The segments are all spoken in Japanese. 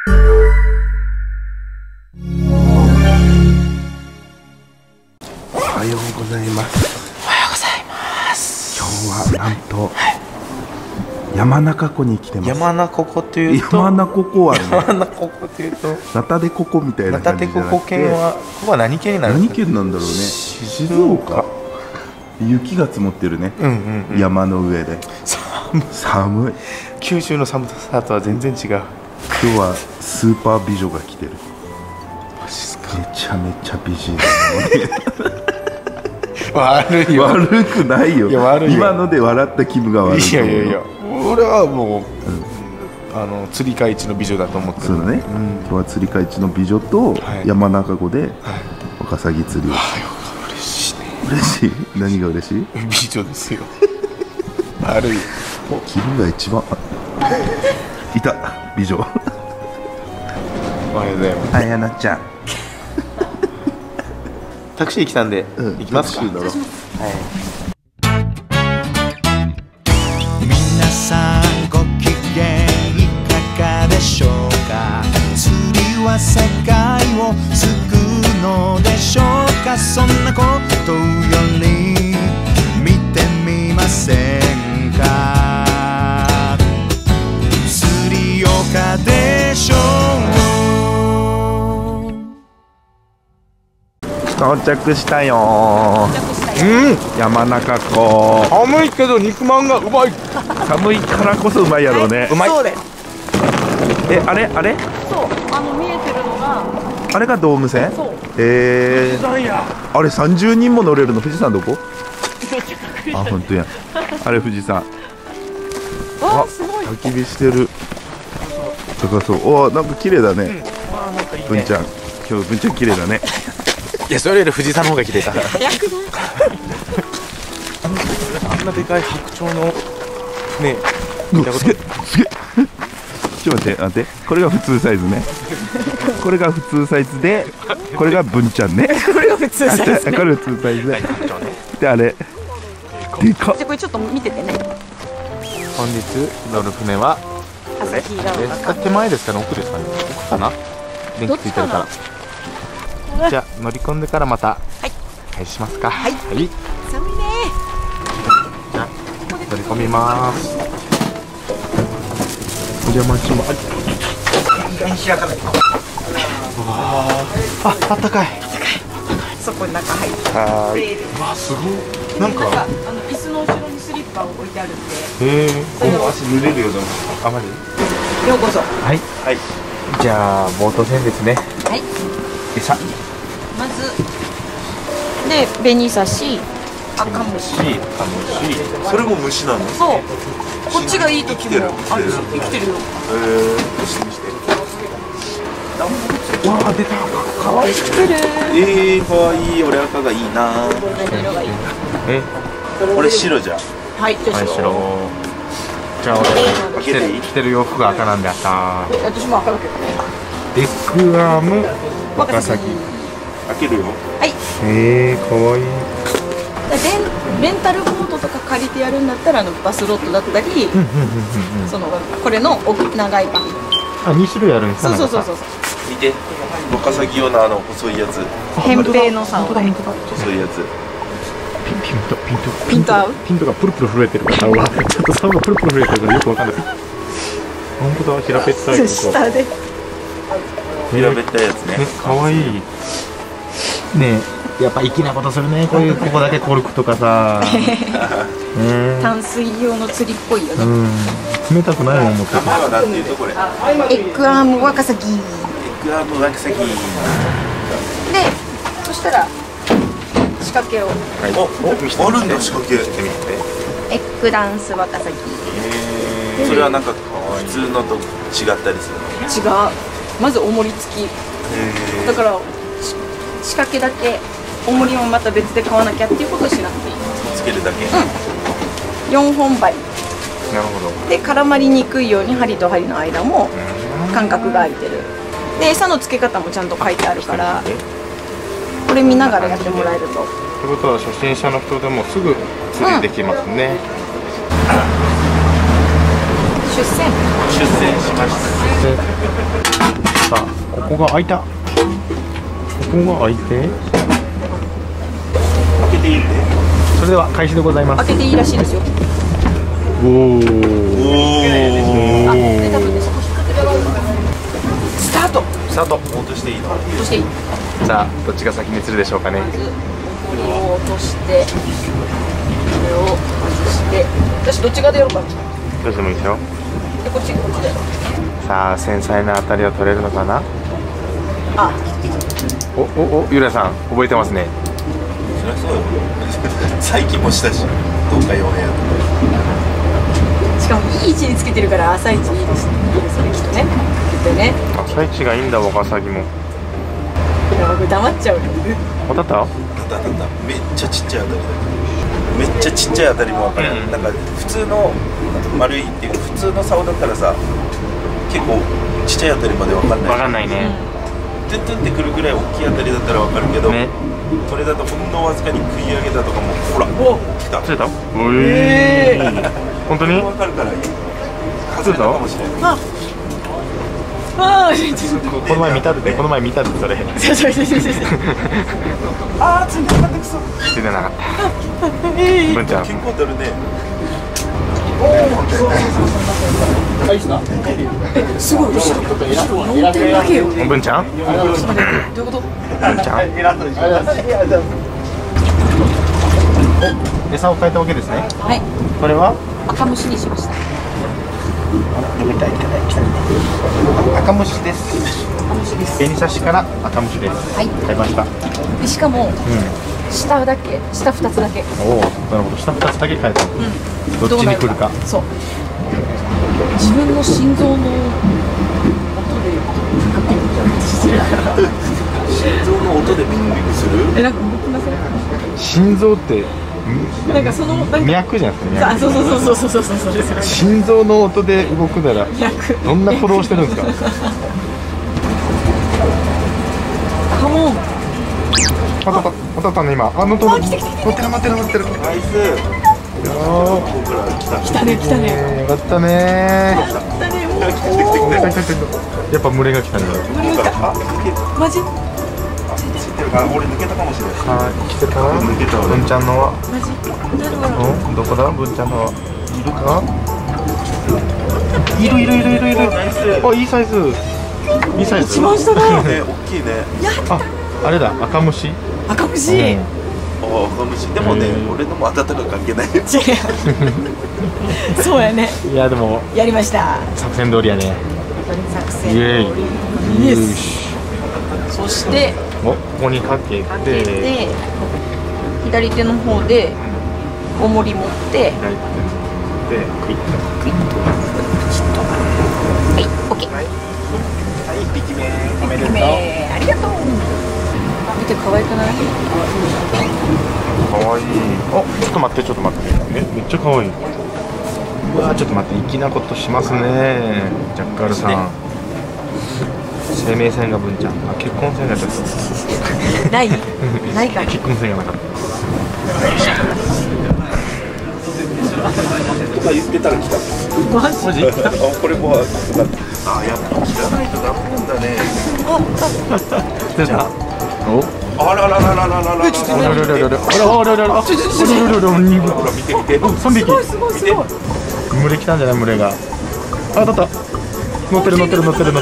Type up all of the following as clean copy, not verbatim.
おはようございます。 おはようございます。 今日はなんと、山中湖に来てます。 山中湖というと、 山中湖はね、 山中湖というと、 ナタデココみたいなナタ感じじゃなくて、 デココ県は、ここは何県になるん何ですか？ 県なんだろうね。静岡。雪が積もってるね。山の上で。寒い。 九州の寒さとは全然違う。 今日はスーパー美女が来てる。 マジっすか？ めちゃめちゃ美人。 悪いよ。 悪くないよ。 いや悪いよ。 今ので笑った気分が悪い。 いやいやいや。俺はもう、釣り界一の美女だと思ってる。 そうだね。今日は釣り界一の美女と山中湖でワカサギ釣りを。 嬉しいね。 嬉しい？何が嬉しい？ 美女ですよ。悪い。 気分が一番。いた美女。 おはようございます。 はい、やなちゃん。 タクシー来たんで、行きますか。 タクシーだろ。 皆さんご機嫌いかがでしょうか。釣りは世界を救うのでしょうか。そんなことより見てみませんか。釣り岡でしょう。 到着したよ。山中湖。 寒いけど肉まんがうまい。 寒いからこそうまいやろうね。 うまい。 そうです。 あれそう、見えてるのが。 あれがドーム船。 そう。 あれ30人も乗れるの。富士山どこ？あ、本当や。あれ富士山。 わ、すごい。 焚き火してる。高そう。おー、なんか綺麗だね。文ちゃん、今日文ちゃん綺麗だね。 いや、それより富士山の方が綺麗だ。あんなでかい白鳥のね、見たことすげえ。ちょっと待って。これが普通サイズね。これが普通サイズで、これが文ちゃんね。 これが普通サイズ。 これ普通サイズで。で、あれ。でかっ。 じゃ、これちょっと見ててね。 本日乗る船は朝日が丘。 手前ですかね、奥ですかね。奥かな。電気ついてるから。じゃあ乗り込んでからまた開始しますか。はい。 寒いね。 じゃあ乗り込みます。お邪魔します。あったかい。 そこに中入って。 はい。わ、すごい。なんか椅子の後ろにスリッパを置いてあるんで。 へえ。もう足濡れるよでも。あまり。 ようこそ。 はい。はい。じゃあボート船ですね。 はい。 でさ。 まず。で、紅刺し。赤虫。 それも虫なの？ そう。こっちがいい時もあるし、生きてるよ。 わあ、出た。 可愛い。生きてる。 かわいい。俺赤がいいな。 色がいい。 俺白じゃん。 はい、じゃあ白。 じゃあ俺着てる洋服が赤なんで赤。 私も赤だけどね。 エッグアームワカサギ。 開けるよ。 はい。 かわいい。 レンタルボートとか借りてやるんだったらバスロットだったり、そのこれの長い版。 あ、2種類あるんですか？ そう。 見て。ワカサギ用の細いやつ。 扁平のさ、 細いやつ。 ピント合う？ ピントがプルプル震えてるから、ちょっと竿がプルプル震えてるからよくわかんない。本当だ、平べったいこと。 下で。 平べったいやつね。 かわいい。ねえ、やっぱ粋なことするね。ここだけコルクとかさ。 淡水用の釣りっぽいよね。 冷たくないもん持って名前はなんていうとこれ。 エッグアームワカサギ。 エッグアームワカサギ。 で、そしたら仕掛けを。 あるんだ仕掛け。 エッグダンスワカサギ。 それはなんか普通のと違ったりするの？ 違う。まず重り付き。だから仕掛けだけ重りもまた別で買わなきゃっていうことをしなくていい。 つけるだけ。 4本針。 なるほど。 で絡まりにくいように針と針の間も間隔が空いてる。で餌の付け方もちゃんと書いてあるから、これ見ながらやってもらえると。 ということは初心者の人でもすぐ釣りできますね。 出船しました。 こが開いた。ここが開いて。 開けていいって。 それでは開始でございます。 開けていいらしいですよ。 おお。 で多分ね少しスタート。 スタート。 落としていいの。 落としていい。 さあどっちが先にするでしょうかね。 まずこれを落として、これを外して、私どっち側でやろうか。 どうしてもいいですよ。 でこっちだよ。 さあ繊細な当たりは取れるのかな。 あ、 おゆらさん覚えてますね。 そりゃそうよ。最近もしたし、どっか4部屋。 しかもいい位置につけてるから朝一いいですね。それきっとね。きっとね。 朝一がいいんだワカサギも。 いや僕黙っちゃうよ。 当たった？ たっためっちゃちっちゃい当たりだけど、めっちゃちっちゃい当たりも分からない。なんか普通の丸いっていうか普通の竿だったらさ、結構ちっちゃい当たりまで分かんない。 わかんないね。 トゥントゥンってくるぐらい大きい当たりだったら分かるけど、 ね。 これだとほんのわずかに食い上げたとかもほら、 お、 来た。 釣れた？本当に？ 分かるから外れたかもしれない。 ああ、 この前見たってそれ。 ああ、ついてなかったくそ。 釣れなかった。文ちゃん。 結構取るね。 すごい。後ろ4点だけよ。 文ちゃん？ どういうこと？ 文ちゃん？餌を変えたわけですね。 はい。 これは赤虫にしました。 赤虫です。 赤虫です。 紅差しから赤虫です。 はい。 買いました。 でしかも下2つだけ。 おお、なるほど。下2つだけ変えた。どっちに来るか。 そう。自分の心臓の音で心臓の音でビクビクする。 なんか動きません？ 心臓ってなんかその脈じゃなくてあ、そう心臓の音で動くならどんな鼓動してるんですか？ カモン。 当たったね今。あ、乗ってる。 ナイス。 来たね。 よかったね。やっぱ群れが来たね。 マジ？ 俺抜けたかもしれない。 はい、来てた。 抜けたわ。 文ちゃんのは。 マジ？ どこだ？文ちゃんのは。いるか？いる。あ、いいサイズ。 一番下だ。 ね、大きいね。 あ、あれだ、赤虫。 赤虫。 あ、赤虫。でもね、俺のも当たったの関係ない。 違う。そうやね。 いやでもやりました。 作戦通りやね。 作戦イエーイ。 イエス。そしてここにかけて左手の方で重り持って左手でクイッと。 はい、オッケー。 はい、1匹目。 おめでとう。 ありがとう。見て可愛くない？ かわいい。あ、ちょっと待って。めっちゃかわいい。うわー、ちょっと待って、粋なことしますね、ジャッカルさん。生命線が文ちゃん。あ、結婚線がちょっとないか。 結婚線がなかった。 とか言ってたら来た。 マジ？ あ、これもう。あ、やっぱ切らないとダメなんだね。 じゃあ、 あららららららら。 ほら見て。3匹。 すごい。 群れ来たんじゃない？群れが。あ、当たった。乗ってる。 つい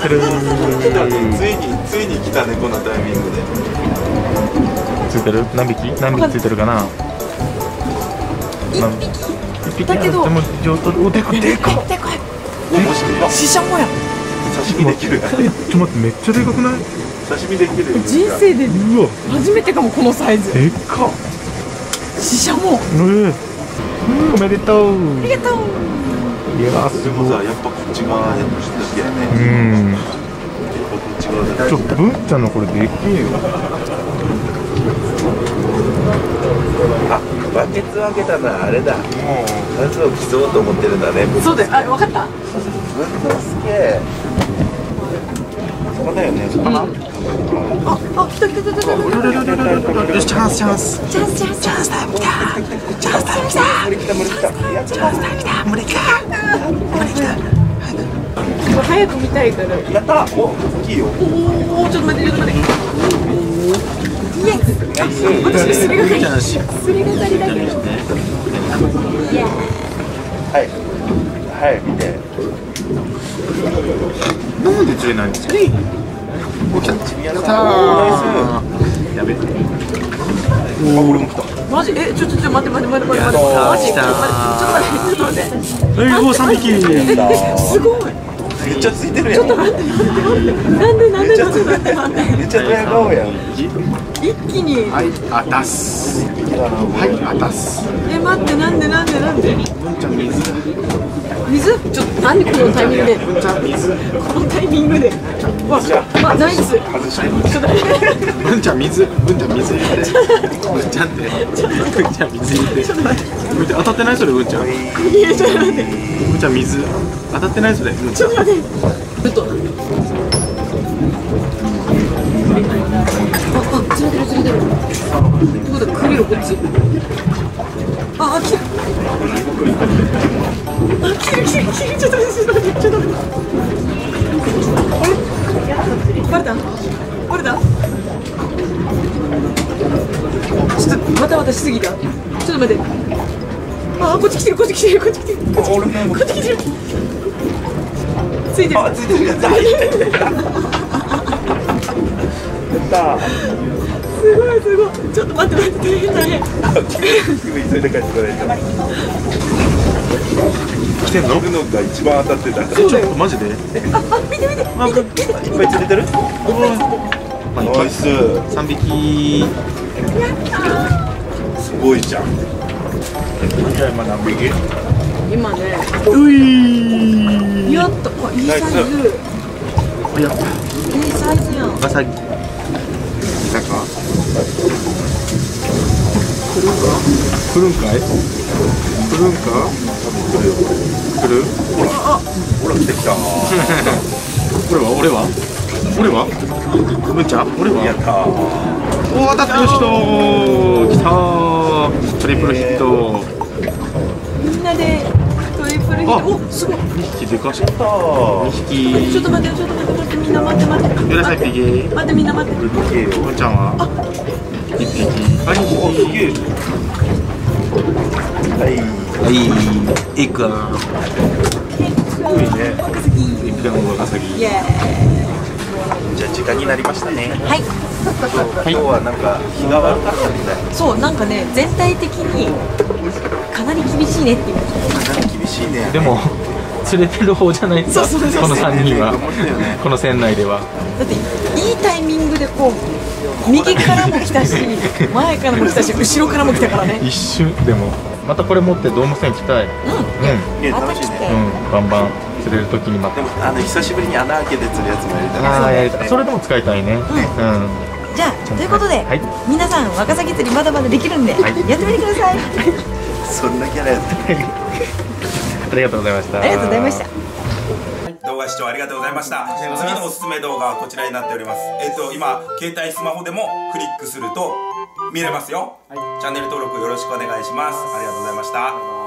に来たね、このタイミングで。 ついてる？何匹ついてるかな？1匹だけどでも上等。お、でかい。 でかい。シシャモや。 刺身できる。 ちょっと待って、めっちゃでかくない？ 刺身できる。 人生でうわ、 初めてかもこのサイズ。 でっか。 シシャモ。 おめでとう。 ありがとう。 いやー、すごい。 でもさ、やっぱこっち側やっぱだけやね。こっち側だけ。 ちょっと文ちゃんのこれでけえよ。 あ、バケツ開けたのはあれだ。数を競おうと思ってるんだね。 そうだよ。あ、わかった。 すげえ。そこだよね。そこかな。 あ、来た。 よし、チャンス。 無理来た。 早早く見たいから。 やったー。お、大きいよ。 おお、ちょっと待って、ちょっと待って。イエス。 ナイス。 私それが足りない。 じゃあしそれが足りない。イエはい。はい、見て。 なんで釣れないんですか。お、キャッチ。やったー。やべ。 あ、俺も来た。 マジ、ちょっと待って。マジ、ちょっと待って。 もう3匹。 すごい。 めっちゃついてるやん。 なんで。 めっちゃドヤ顔やん。 一気に。 はい、あたす。はい、あたす。 待って、なんで。 文ちゃん水。 水？ちょっと何このタイミングで。 文ちゃん水。 このタイミングで。わ、ナイス。 外して。 文ちゃん水。文ちゃん水入れて。文ちゃんって。文ちゃん水入れて。文ちゃん当たってないそれ文ちゃん。 ちょっと待って。 文ちゃん水。当たってないそれ文ちゃん。 ちょっと待って。ちょっと。釣れてる。ってことは来るよこっち。来る。ちょっと待って。バレた？ちょっとまたしすぎた。ちょっと待って。こっち来てる。ついてる。 ついてるやつ入ってる。 すごい。ちょっと待って、大変。 急いで帰ってこないと。 来てんの？ 僕のが一番当たってた。 ちょっとマジで？ 見て。 いっぱい釣れてる？ナイス。 3匹。 すごいじゃん。 今何匹？ 今ね。 うい。 やった。いいサイズ。 やった。 いいサイズやん。 ワサギ。来たか？来るんかい？来る？ ほら来てきた。 俺は？むんちゃん？俺は？ やったー。 おー、当たってる人来たー。トリプルヒット。 みんなでトリプルヒット。お、すごい。 2匹でかし。 2 匹。 ちょっと待って、みんな待って。 よらさ1匹。 待って、みんな待って。 むんちゃんは1匹。あ、2匹。はい。エクア。 すごいね。 エクアのワサギ。 イエじゃあ時間になりましたね。 はい。 今日はなんか日が悪かったみたい。 そう、なんかね、全体的にかなり厳しいねって言う。 かなり厳しいね。 でも釣れてる方じゃないですか。 そうこの3人はね。 この船内では。 だっていいタイミングでこう右からも来たし、前からも来たし、後ろからも来たからね。 一瞬でもまたこれ持ってドーム船行きたい。 ね、楽しいね。 バンバン釣れる時にまた。 でも久しぶりに穴開けて釣るやつもやりたい。 ああ、やりたい。それでも使いたいね。 じゃあということで、皆さんワカサギ釣りまだまだできるんで、やってみてください。 そんなキャラやってる。 ありがとうございました。 ありがとうございました。 動画視聴ありがとうございました。次のおすすめ動画はこちらになっております。今携帯スマホでもクリックすると見れますよ。チャンネル登録よろしくお願いします。ありがとうございました。